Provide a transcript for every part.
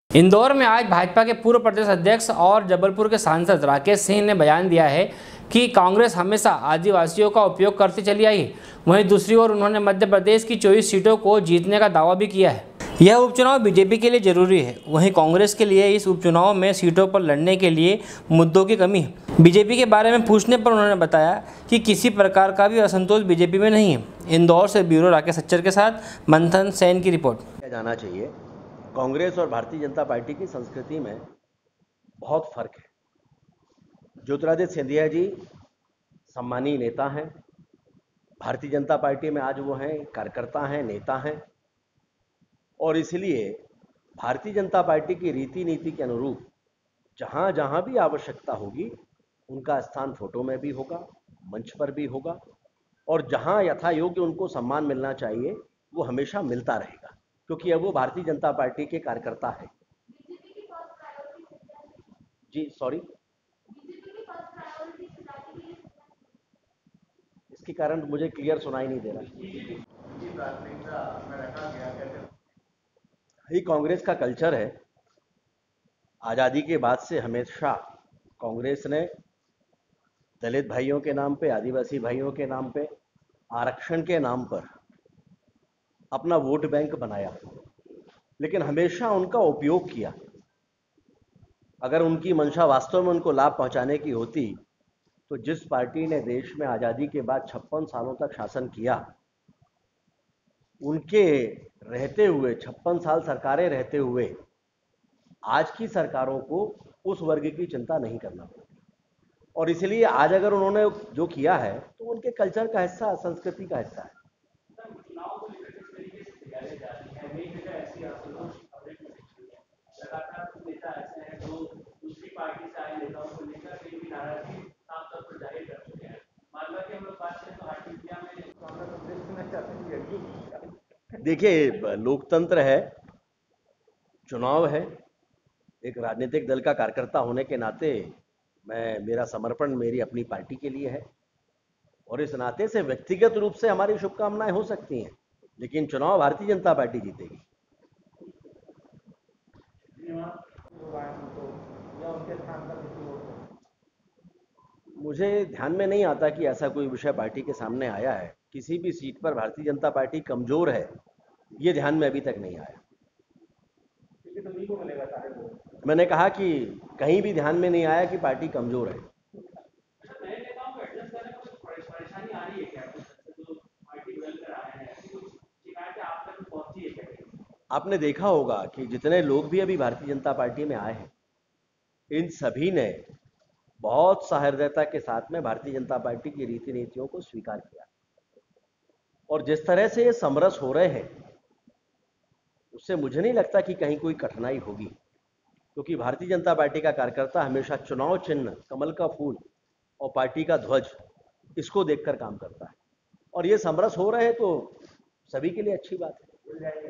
इंदौर में आज भाजपा के पूर्व प्रदेश अध्यक्ष और जबलपुर के सांसद राकेश सिंह ने बयान दिया है कि कांग्रेस हमेशा आदिवासियों का उपयोग करती चली आई है। वहीं दूसरी ओर उन्होंने मध्य प्रदेश की 24 सीटों को जीतने का दावा भी किया है। यह उपचुनाव बीजेपी के लिए जरूरी है। वहीं कांग्रेस के लिए इस उपचुनाव में सीटों पर लड़ने के लिए मुद्दों की कमी है। बीजेपी के बारे में पूछने पर उन्होंने बताया कि किसी प्रकार का भी असंतोष बीजेपी में नहीं है। इंदौर से ब्यूरो राकेश सच्चर के साथ मंथन सेन की रिपोर्ट। जाना चाहिए, कांग्रेस और भारतीय जनता पार्टी की संस्कृति में बहुत फर्क है। ज्योतिरादित्य सिंधिया जी सम्मानीय नेता हैं। भारतीय जनता पार्टी में आज वो हैं कार्यकर्ता हैं, नेता हैं, और इसलिए भारतीय जनता पार्टी की रीति नीति के अनुरूप जहां जहां भी आवश्यकता होगी उनका स्थान फोटो में भी होगा, मंच पर भी होगा, और जहां यथा योग्य उनको सम्मान मिलना चाहिए वो हमेशा मिलता रहेगा, क्योंकि अब वो भारतीय जनता पार्टी के कार्यकर्ता है। जी सॉरी, इसके कारण मुझे क्लियर सुनाई नहीं दे रहा। ये कांग्रेस का कल्चर है। आज़ादी के बाद से हमेशा कांग्रेस ने दलित भाइयों के नाम पे, आदिवासी भाइयों के नाम पे, आरक्षण के नाम पर अपना वोट बैंक बनाया, लेकिन हमेशा उनका उपयोग किया। अगर उनकी मंशा वास्तव में उनको लाभ पहुंचाने की होती तो जिस पार्टी ने देश में आज़ादी के बाद 56 सालों तक शासन किया, उनके रहते हुए 56 साल सरकारें रहते हुए आज की सरकारों को उस वर्ग की चिंता नहीं करना पड़ती। और इसलिए आज अगर उन्होंने जो किया है तो उनके कल्चर का हिस्सा, संस्कृति का हिस्सा है। देखिए, लोकतंत्र है, चुनाव है। एक राजनीतिक दल का कार्यकर्ता होने के नाते मेरा समर्पण मेरी अपनी पार्टी के लिए है, और इस नाते से व्यक्तिगत रूप से हमारी शुभकामनाएं हो सकती हैं, लेकिन चुनाव भारतीय जनता पार्टी जीतेगी। मुझे ध्यान में नहीं आता कि ऐसा कोई विषय पार्टी के सामने आया है। किसी भी सीट पर भारतीय जनता पार्टी कमजोर है, ये ध्यान में अभी तक नहीं आया। मैंने कहा कि कहीं भी ध्यान में नहीं आया कि पार्टी कमजोर है। आपने देखा होगा कि जितने लोग भी अभी भारतीय जनता पार्टी में आए हैं, इन सभी ने बहुत सहृदयता के साथ में भारतीय जनता पार्टी की रीति नीतियों को स्वीकार किया, और जिस तरह से ये समरस हो रहे हैं उससे मुझे नहीं लगता कि कहीं कोई कठिनाई होगी, क्योंकि भारतीय जनता पार्टी का कार्यकर्ता हमेशा चुनाव चिन्ह, कमल का फूल और पार्टी का ध्वज, इसको देखकर काम करता है, और ये समरस हो रहे हैं तो सभी के लिए अच्छी बात है।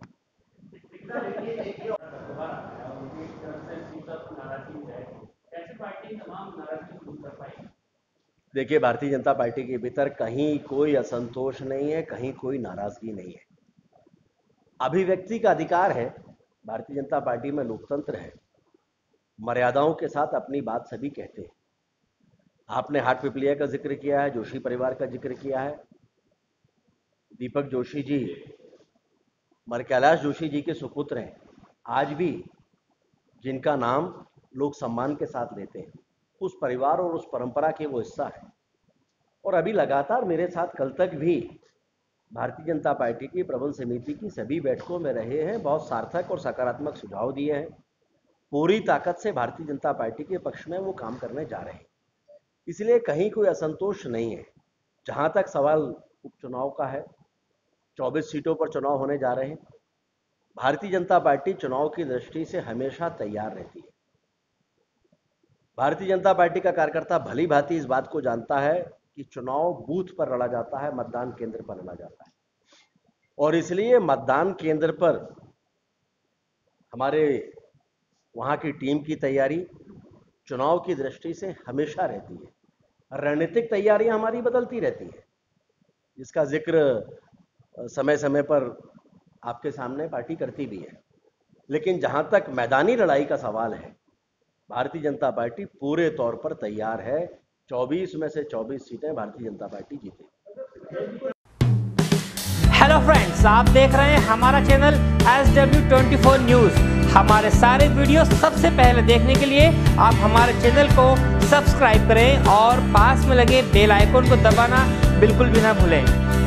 देखिए, भारतीय जनता पार्टी के भीतर कहीं कोई असंतोष नहीं है, कहीं कोई नाराजगी नहीं है। अभिव्यक्ति का अधिकार है, भारतीय जनता पार्टी में लोकतंत्र है, मर्यादाओं के साथ अपनी बात सभी कहते हैं। आपने हाटपिपलिया का जिक्र किया है, जोशी परिवार का जिक्र किया है। दीपक जोशी जी कैलाश जोशी जी के सुपुत्र हैं, आज भी जिनका नाम लोग सम्मान के साथ लेते हैं, उस परिवार और उस परंपरा के वो हिस्सा है, और अभी लगातार मेरे साथ कल तक भी भारतीय जनता पार्टी की प्रबंध समिति की सभी बैठकों में रहे हैं, बहुत सार्थक और सकारात्मक सुझाव दिए हैं। पूरी ताकत से भारतीय जनता पार्टी के पक्ष में वो काम करने जा रहे हैं, इसलिए कहीं कोई असंतोष नहीं है। जहां तक सवाल उपचुनाव का है, 24 सीटों पर चुनाव होने जा रहे हैं। भारतीय जनता पार्टी चुनाव की दृष्टि से हमेशा तैयार रहती है। भारतीय जनता पार्टी का कार्यकर्ता भली भांति इस बात को जानता है कि चुनाव बूथ पर लड़ा जाता है, मतदान केंद्र पर लड़ा जाता है, और इसलिए मतदान केंद्र पर हमारे वहां की टीम की तैयारी चुनाव की दृष्टि से हमेशा रहती है। रणनीतिक तैयारियां हमारी बदलती रहती है, जिसका जिक्र समय समय पर आपके सामने पार्टी करती भी है। लेकिन जहां तक मैदानी लड़ाई का सवाल है, भारतीय जनता पार्टी पूरे तौर पर तैयार है। 24 में से 24 सीटें भारतीय जनता पार्टी जीतेगी। हेलो फ्रेंड्स, आप देख रहे हैं हमारा चैनल SW24 न्यूज़। हमारे सारे वीडियो सबसे पहले देखने के लिए आप हमारे चैनल को सब्सक्राइब करें और पास में लगे बेल आइकन को दबाना बिल्कुल भी ना भूलें।